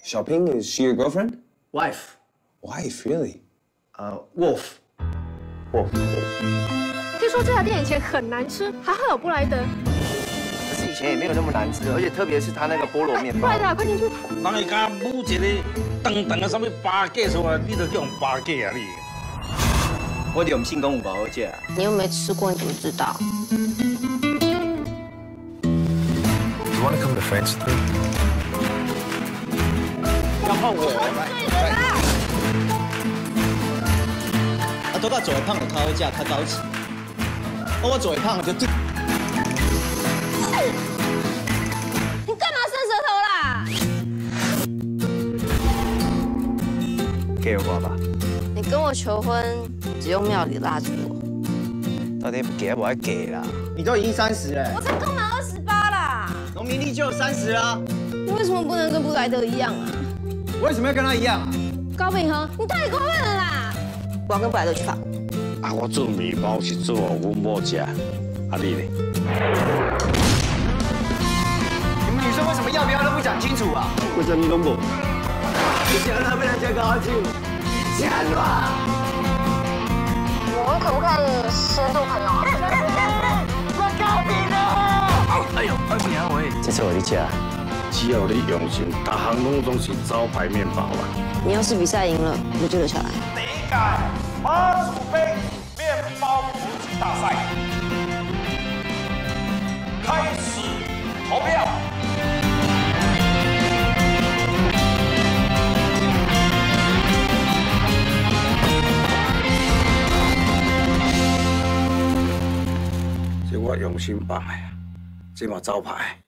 Xiaoping, is she your girlfriend? Wife. Wife, really? Wolf. Wolf. 听说这家店以前很难吃，还好有布莱德。 可是以前也没有那么难吃，而且特别是它那个菠萝面包。 布莱德，快进去。 人会甲舞一个长长的什么八戒出来，你就叫人八戒啊你？ 我就唔信讲有包好食。 你又没吃过，你怎么知道 You want to come to France with me? 要换我。 都甲做会胖就较好食，较高级。我做会胖就对。 你干嘛伸舌头啦？ 给我吧。 你跟我求婚，只用庙里蜡烛。 到底给不爱给啦？ 你都已经30了， 我才刚满28啦。 农民历就有30啦。 你为什么不能跟布莱德一样啊？ 为什么要跟他一样啊？ 高秉和，你太过分了啦！我要跟布莱德去法国。 啊，我做面包是做阮某食，啊你呢？ 你们女生为什么要不要都不讲清楚啊？ 为什么你拢无？ 你想让被人家高兴，讲吧。 我们可不可以先做朋友啊？ 我高明啊！哎呦，二平啊喂！ 这次我去吃。 只要你用心，大行拢总是招牌面包啊。 你要是比赛赢了，我就留下来。 第一届马祖杯面包国际大赛开始投票。这我用心放的，这嘛招牌。